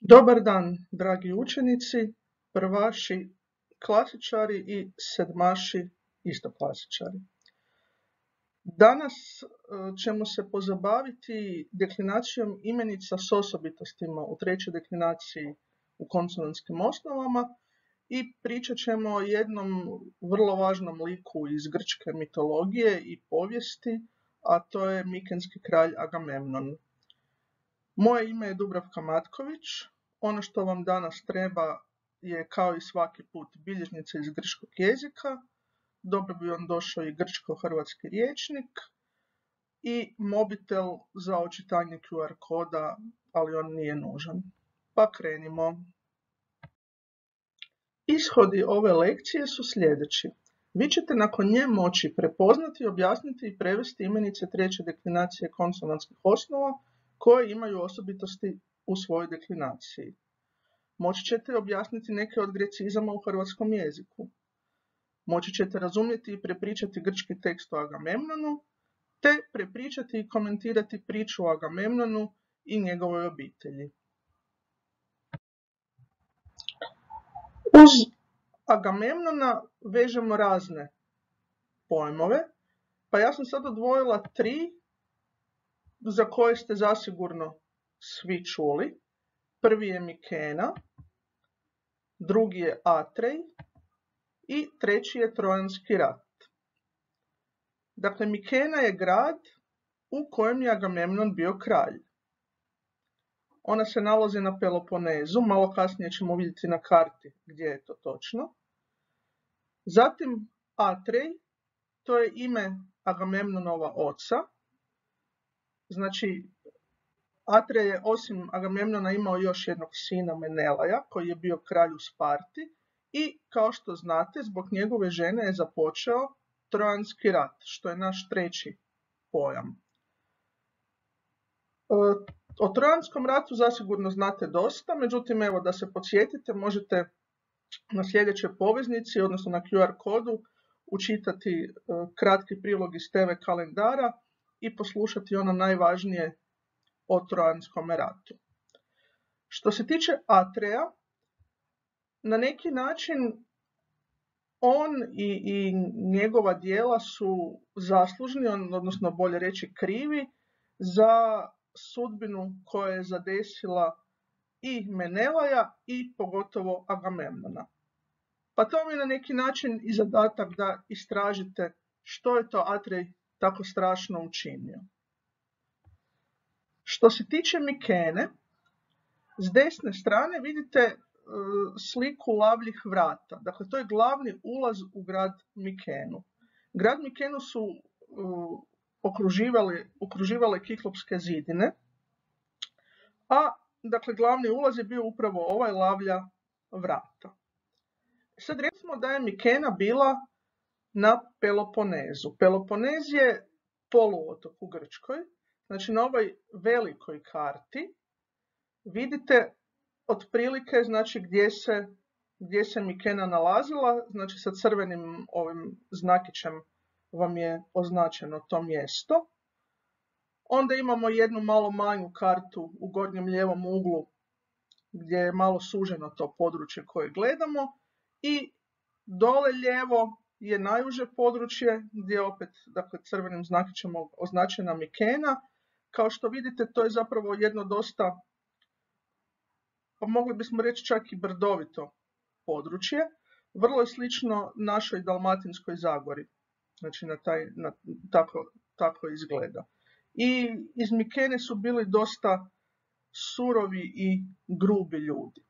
Dobar dan, dragi učenici, prvaši, klasičari i sedmaši, isto klasičari. Danas ćemo se pozabaviti deklinacijom imenica s osobitostima u trećoj deklinaciji u konsonantskim osnovama i pričat ćemo o jednom vrlo važnom liku iz grčke mitologije i povijesti, a to je mikenski kralj Agamemnon. Moje ime je Dubravka Matković. Ono što vam danas treba je, kao i svaki put, bilježnica iz grčkog jezika. Dobro bi vam došao i grčko-hrvatski rječnik i mobitel za očitanje QR koda, ali on nije nužan. Pa krenimo. Ishodi ove lekcije su sljedeći. Vi ćete nakon nje moći prepoznati, objasniti i prevesti imenice treće deklinacije konsonantskih osnova koje imaju osobitosti u svojoj deklinaciji. Moći ćete objasniti neke od grecizama u hrvatskom jeziku. Moći ćete razumjeti i prepričati grčki tekst o Agamemnonu, te prepričati i komentirati priču o Agamemnonu i njegovoj obitelji. Uz Agamemnona vežemo razne pojmove, pa ja sam sad odvojila 3 za koje ste zasigurno svi čuli. Prvi je Mikena, drugi je Atrej i treći je Trojanski rat. Dakle, Mikena je grad u kojem je Agamemnon bio kralj. Ona se nalazi na Peloponezu, malo kasnije ćemo vidjeti na karti gdje je to točno. Zatim Atrej, to je ime Agamemnonova oca. Znači, Atrej je osim Agamemnona imao još jednog sina, Menelaja, koji je bio kralj u Sparti i, kao što znate, zbog njegove žene je započeo Trojanski rat, što je naš treći pojam. O Trojanskom ratu zasigurno znate dosta, međutim, evo da se podsjetite, možete na sljedećoj poveznici, odnosno na QR kodu, učitati kratki prilog iz TV kalendara i poslušati ono najvažnije o Trojanskom ratu. Što se tiče Atreja, na neki način on i njegova djela su zaslužni, odnosno bolje reći krivi, za sudbinu koja je zadesila i Menelaja i pogotovo Agamemnona. Pa to mi je na neki način i zadatak da istražite što je to Atrej tako strašno učinio. Što se tiče Mikene, s desne strane vidite sliku lavljih vrata. Dakle, to je glavni ulaz u grad Mikenu. Grad Mikenu su okruživale kiklopske zidine, a dakle, glavni ulaz je bio upravo ovaj lavlja vrata. Sad recimo da je Mikena bila na Peloponezu. Peloponez je poluotok u Grčkoj. Znači, na ovoj velikoj karti vidite otprilike, znači, gdje se Mikena nalazila. Znači, sa crvenim ovim znakićem vam je označeno to mjesto. Onda imamo jednu malo manju kartu u gornjem lijevom uglu gdje je malo suženo to područje koje gledamo i dole lijevo je najuže područje gdje je opet, dakle, crvenim znakićem označena Mikena. Kao što vidite, to je zapravo jedno dosta, pa mogli bismo reći čak i brdovito područje. Vrlo je slično našoj Dalmatinskoj Zagori. Znači, tako izgleda. I iz Mikene su bili dosta surovi i grubi ljudi.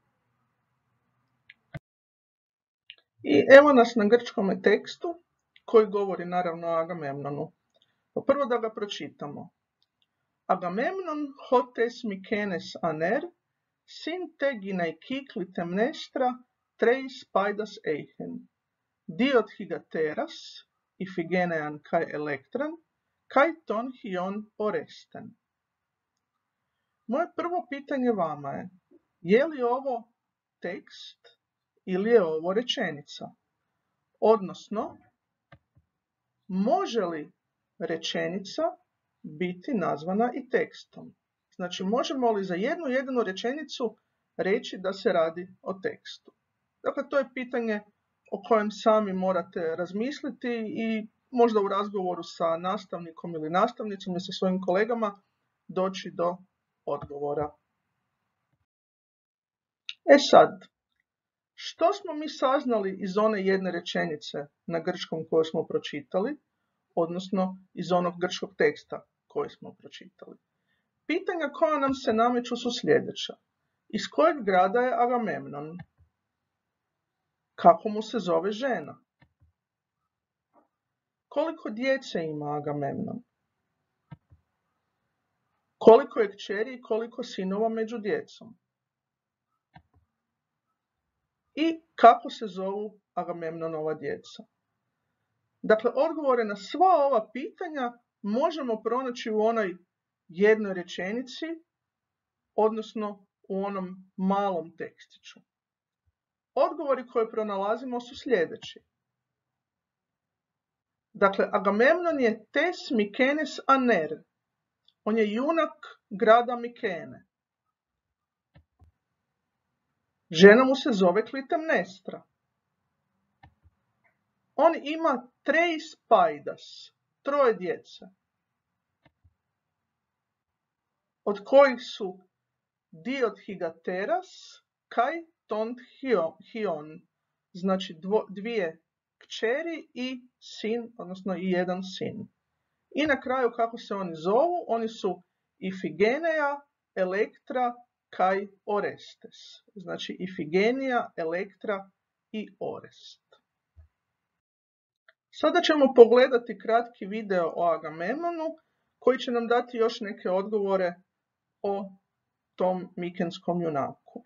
I evo nas na grčkome tekstu koji govori naravno o Agamemnonu. Prvo da ga pročitamo. Agamemnon hotes Mikenes aner, sin te ginai kikli temnestra, treis paidas eichen, diot higateras, Ifigenean kai elektran, kai ton hion oresten. Moje prvo pitanje vama je li ovo tekst ili je ovo rečenica? Odnosno, može li rečenica biti nazvana i tekstom? Znači, možemo li za jednu jedinu rečenicu reći da se radi o tekstu. Dakle, to je pitanje o kojem sami morate razmisliti i možda u razgovoru sa nastavnikom ili nastavnicom ili sa svojim kolegama doći do odgovora. E sad, što smo mi saznali iz one jedne rečenice na grčkom koju smo pročitali, odnosno iz onog grčkog teksta koji smo pročitali? Pitanja koja nam se nameću su sljedeća. Iz kojeg grada je Agamemnon? Kako mu se zove žena? Koliko djece ima Agamemnon? Koliko je kćeri i koliko sinova među djecom? I kako se zovu Agamemnonova djeca? Dakle, odgovore na sva ova pitanja možemo pronaći u onoj jednoj rečenici, odnosno u onom malom tekstiću. Odgovori koje pronalazimo su sljedeći. Dakle, Agamemnon je tes Mikenes Aner. On je junak grada Mikene. Žena mu se zove Klitemnestra. On ima treis paidas, 3 djece, od kojih su Diothigateras kaj Tonhion, znači 2 kćeri i sin, odnosno i 1 sin. I na kraju kako se oni zovu, oni su Ifigeneja, Elektra kaj Orestes. Znači Ifigenija, Elektra i Orest. Sada ćemo pogledati kratki video o Agamemnonu koji će nam dati još neke odgovore o tom mikenskom junaku.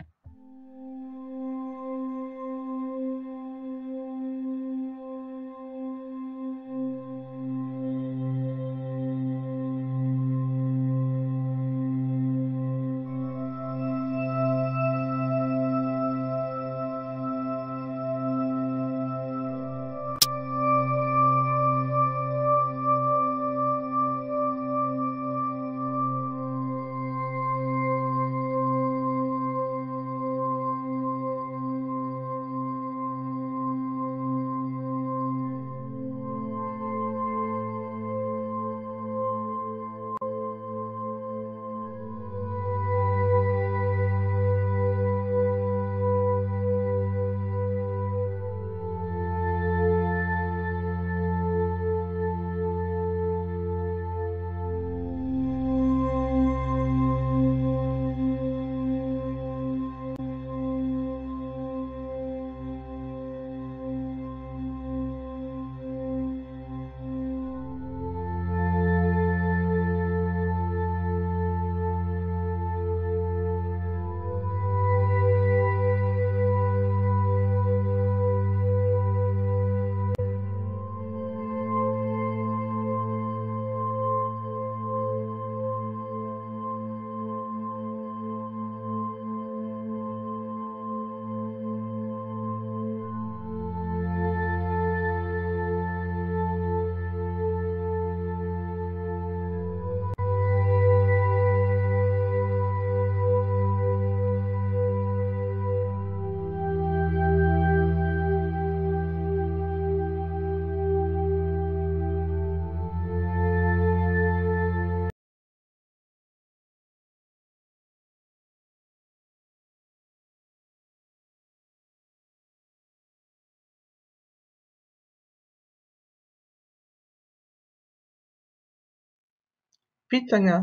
Pitanja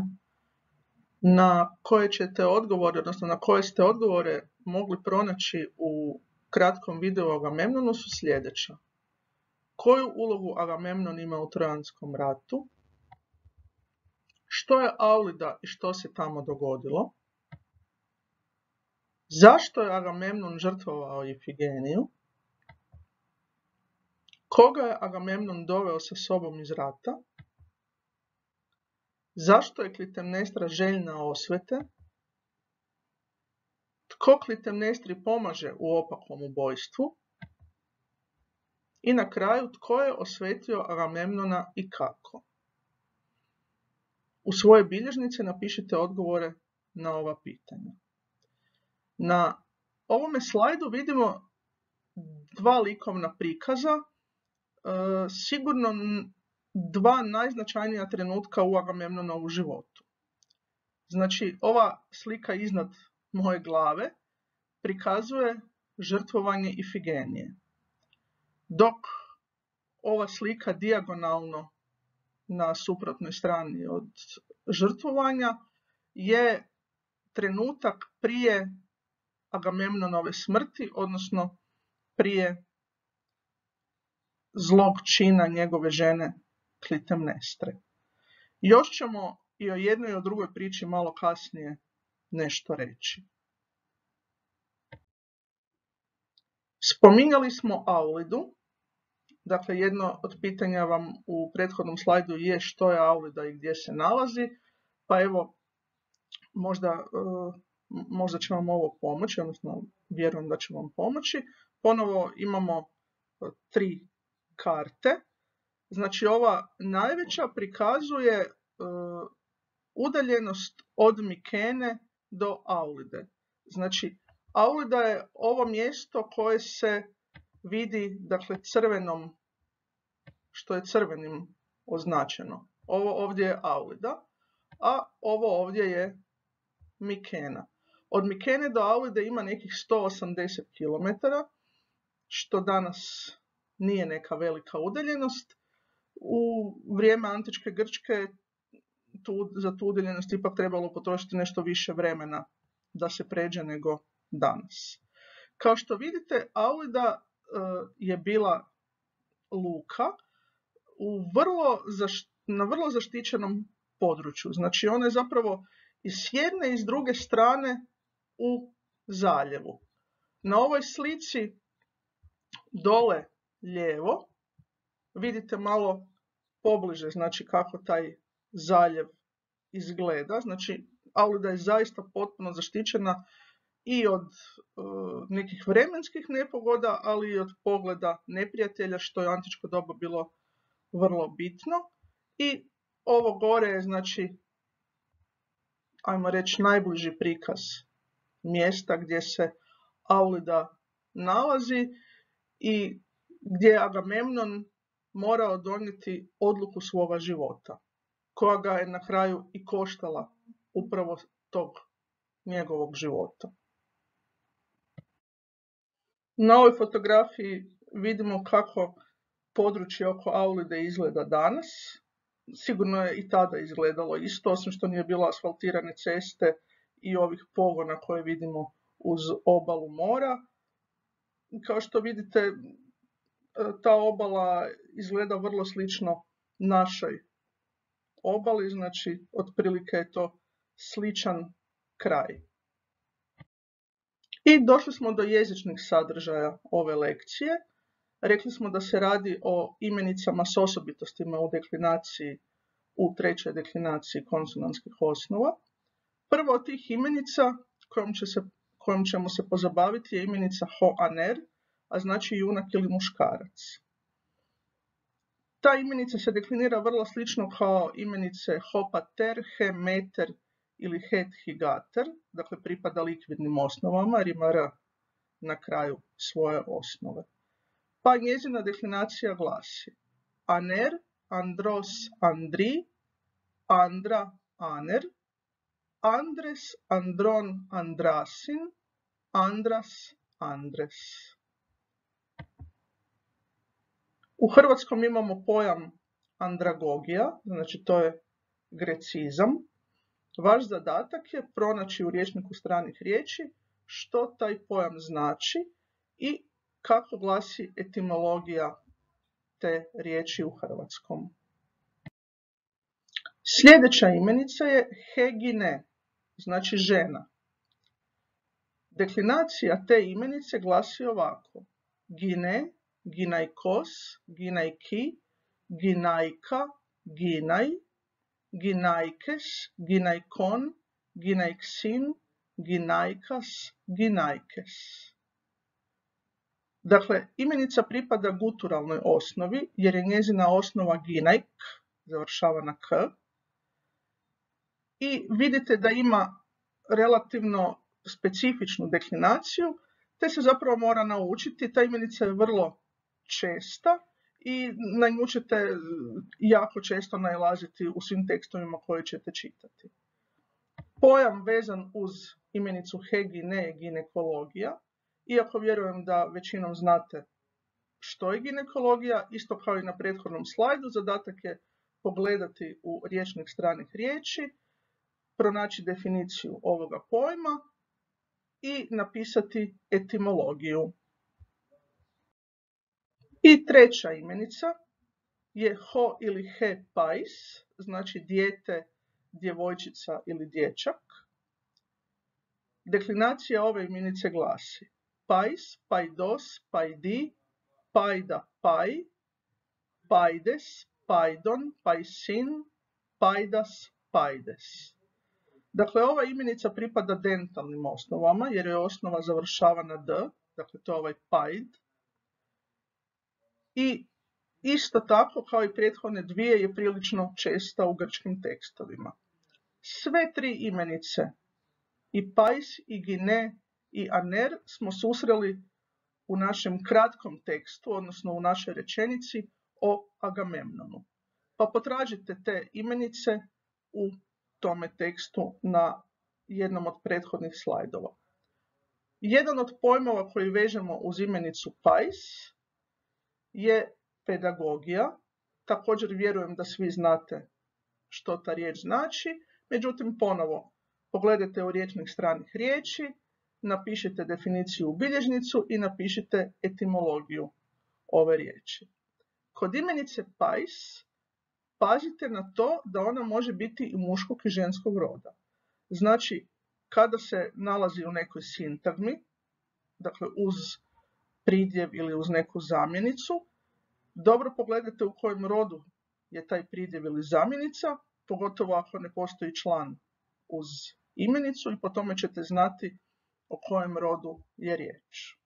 na koje ćete odgovore, odnosno na koje ste odgovore mogli pronaći u kratkom videu o Agamemnonu su sljedeća. Koju ulogu Agamemnon ima u Trojanskom ratu? Što je Aulida i što se tamo dogodilo? Zašto je Agamemnon žrtvovao Ifigeniju? Koga je Agamemnon doveo sa sobom iz rata? Zašto je Klitemnestra željna osvete? Tko Klitemnestri pomaže u opakom ubojstvu? I na kraju, tko je osvetio Agamemnona i kako? U svoje bilježnice napišite odgovore na ova pitanja. Na ovome slajdu vidimo dva likovna prikaza, sigurno dva najznačajnija trenutka u Agamemnonovu životu. Znači, ova slika iznad moje glave prikazuje žrtvovanje Ifigenije, dok ova slika dijagonalno na suprotnoj strani od žrtvovanja je trenutak prije Agamemnonove smrti, odnosno prije zlog čina njegove žene Klitemnestre. Još ćemo i o jednoj i o drugoj priči malo kasnije nešto reći. Spominjali smo Aulidu. Dakle, jedno od pitanja vam u prethodnom slajdu je što je Aulida i gdje se nalazi. Pa evo, možda će vam ovo pomoći, odnosno vjerujem da će vam pomoći. Ponovo imamo 3 karte. Znači, ova najveća prikazuje udaljenost od Mikene do Aulide. Znači, Aulida je ovo mjesto koje se vidi, dakle, crvenom, što je crvenim označeno. Ovo ovdje je Aulida, a ovo ovdje je Mikena. Od Mikene do Aulide ima nekih 180 km, što danas nije neka velika udaljenost. U vrijeme antičke Grčke za tu udaljenost ipak trebalo potrošiti nešto više vremena da se pređe nego danas. Kao što vidite, Aulida je bila luka na vrlo zaštićenom području. Znači, ona je zapravo i s jedne i s druge strane u zaljevu. Na ovoj slici dole lijevo vidite malo pobliže, znači, kako taj zaljev izgleda. Znači, Aulida je zaista potpuno zaštićena i od nekih vremenskih nepogoda, ali i od pogleda neprijatelja, što je u antičko doba bilo vrlo bitno. I ovo gore je, znači, ajmo reći, najbliži prikaz mjesta gdje se Aulida nalazi i gdje je Agamemnon morao donijeti odluku svoga života, koja ga je na kraju i koštala upravo tog njegovog života. Na ovoj fotografiji vidimo kako područje oko Aulide izgleda danas. Sigurno je i tada izgledalo isto, osim što nije bilo asfaltirane ceste i ovih pogona koje vidimo uz obalu mora. Kao što vidite, ta obala izgleda vrlo slično našoj obali, znači otprilike je to sličan kraj. I došli smo do jezičnih sadržaja ove lekcije. Rekli smo da se radi o imenicama s osobitostima u deklinaciji, u trećoj deklinaciji konsonantskih osnova. Prva od tih imenica kojom ćemo se pozabaviti je imenica ho-aner, a znači junak ili muškarac. Ta imenica se deklinira vrlo slično kao imenice ho-pater, he-meter ili het-higater, dakle pripada likvidnim osnovama, jer ima r na kraju svoje osnove. Pa njezina deklinacija glasi aner, andros, andri, andra, aner, andres, andron, andrasin, andras, andres. U hrvatskom imamo pojam andragogija, znači to je grecizam. Vaš zadatak je pronaći u rječniku stranih riječi što taj pojam znači i kako glasi etimologija te riječi u hrvatskom. Sljedeća imenica je hegine, znači žena. Deklinacija te imenice glasi ovako: gine, ginajkos, ginajki, ginajka, ginaj, ginajkes, ginajkon, ginajksin, ginajkas, ginajkes. Dakle, imenica pripada guturalnoj osnovi, jer je njezina osnova ginajk, završava na k. I vidite da ima relativno specifičnu deklinaciju, te se zapravo mora naučiti. Ta imenica je vrlo česta i na nju ćete jako često nailaziti u svim tekstovima koje ćete čitati. Pojam vezan uz imenicu hegine je ginekologija, iako vjerujem da većinom znate što je ginekologija, isto kao i na prethodnom slajdu, zadatak je pogledati u rječnik stranih riječi, pronaći definiciju ovoga pojma i napisati etimologiju. I treća imenica je ho ili he pais, znači dijete, djevojčica ili dječak. Deklinacija ove imenice glasi pais, paidos, paidi, paida, pai, paides, paidon, paisin, paidas, paides. Dakle, ova imenica pripada dentalnim osnovama, jer je osnova završava na d, dakle to je ovaj paid. I isto tako, kao i prethodne dvije, je prilično česta u grčkim tekstovima. Sve tri imenice, i pais, i gine, i aner, smo susreli u našem kratkom tekstu, odnosno u našoj rečenici o Agamemnonu. Pa potražite te imenice u tome tekstu na jednom od prethodnih slajdova. Jedan od pojmova koji vežemo uz imenicu pais je pedagogija. Također vjerujem da svi znate što ta riječ znači, međutim ponovo pogledajte u rječnik stranih riječi, napišite definiciju u bilježnicu i napišite etimologiju ove riječi. Kod imenice pais pazite na to da ona može biti i muškog i ženskog roda. Znači, kada se nalazi u nekoj sintagmi, dakle uz pridjev ili uz neku zamjenicu, dobro pogledajte u kojem rodu je taj pridjev ili zamjenica, pogotovo ako ne postoji član uz imenicu i po tome ćete znati o kojem rodu je riječ.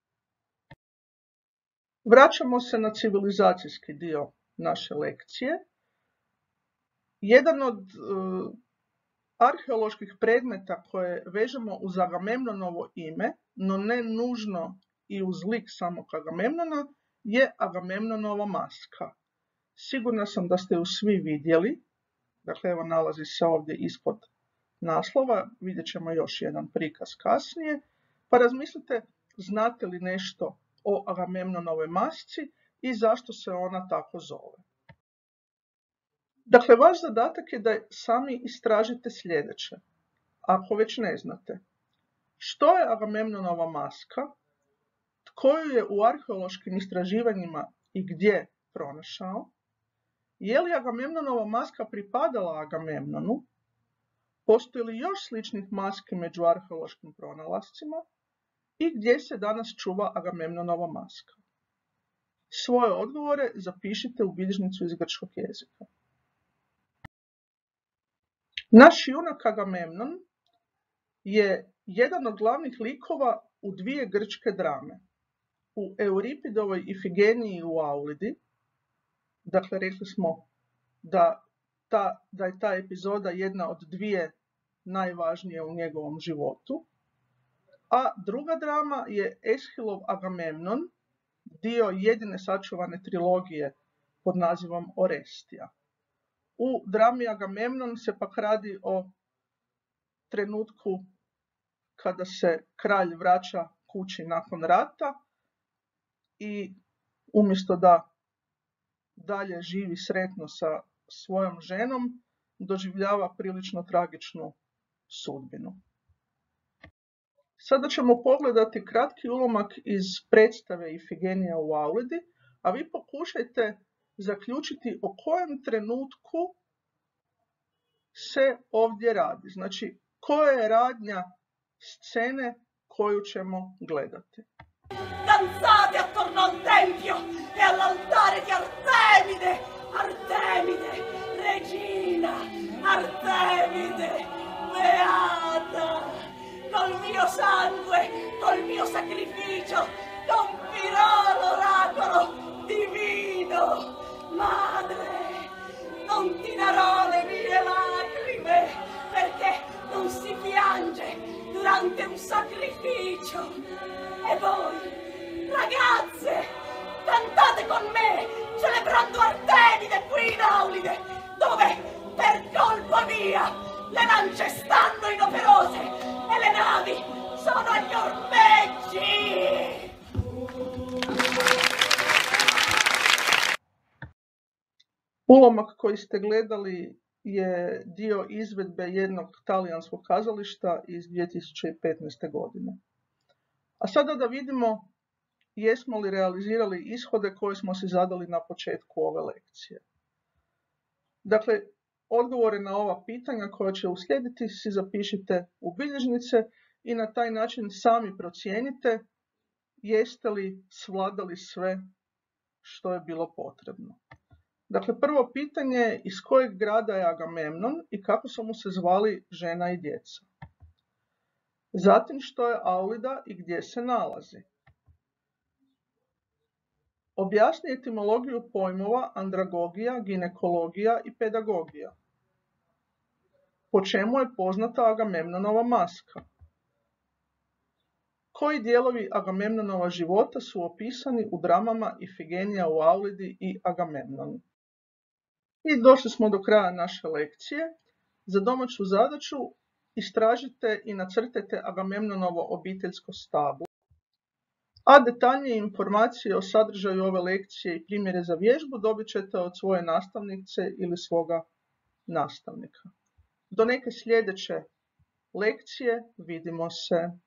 Vraćamo se na civilizacijski dio naše lekcije. Jedan od arheoloških predmeta koje vežemo uz Agamemnonovo ime, no ne nužno i uz lik samog Agamemnona, je Agamemnonova maska. Sigurna sam da ste ju svi vidjeli, dakle evo nalazi se ovdje ispod naslova, vidjet ćemo još jedan prikaz kasnije, pa razmislite znate li nešto o Agamemnonovoj masci i zašto se ona tako zove. Dakle, vaš zadatak je da sami istražite sljedeće, ako već ne znate. Što je Agamemnonova maska, tko ju je u arheološkim istraživanjima i gdje pronašao, je li Agamemnonova maska pripadala Agamemnonu, postoji li još sličnih maski među arheološkim pronalascima i gdje se danas čuva Agamemnonova maska. Svoje odgovore zapišite u bilježnicu iz grčkog jezika. Naš junak Agamemnon je jedan od glavnih likova u dvije grčke drame. U Euripidovoj Ifigeniji u Aulidi, dakle rekli smo da je ta epizoda jedna od dvije najvažnije u njegovom životu, a druga drama je Eschilov Agamemnon, dio jedine sačuvane trilogije pod nazivom Orestija. U drami Agamemnon se pak radi o trenutku kada se kralj vraća kući nakon rata i umjesto da dalje živi sretno sa svojom ženom, doživljava prilično tragičnu sudbinu. Sada ćemo pogledati kratki ulomak iz predstave Ifigenija u Aulidi, a vi pokušajte zaključiti o kojem trenutku se ovdje radi. Znači, koja je radnja scene koju ćemo gledati. Danzate attorno al tempio e all'altare di Artemide! Artemide, regina! Artemide, beata! Col mio sangue, col mio sacrificio, compirò l'oracolo divino! Madre, non ti darò le mie lacrime, perché non si piange anche un sacrificio. E voi, ragazze, cantate con me, celebrando Artemide qui in Aulide, dove, per colpa mia, le lance stanno inoperose e le navi sono agli ormeggi. Ulomak koji ste gledali je dio izvedbe jednog talijanskog kazališta iz 2015. godine. A sada da vidimo jesmo li realizirali ishode koje smo si zadali na početku ove lekcije. Dakle, odgovore na ova pitanja koja će uslijediti si zapišite u bilježnice i na taj način sami procijenite jeste li svladali sve što je bilo potrebno. Dakle, prvo pitanje je iz kojeg grada je Agamemnon i kako su mu se zvali žena i djeca. Zatim što je Aulida i gdje se nalazi. Objasni etimologiju pojmova andragogija, ginekologija i pedagogija. Po čemu je poznata Agamemnonova maska? Koji dijelovi Agamemnonova života su opisani u dramama Ifigenija u Aulidi i Agamemnon? I došli smo do kraja naše lekcije. Za domaću zadaću istražite i nacrtajte Agamemnonovo obiteljsko stablo, a detaljnije informacije o sadržaju ove lekcije i primjere za vježbu dobit ćete od svoje nastavnice ili svoga nastavnika. Do neke sljedeće lekcije vidimo se.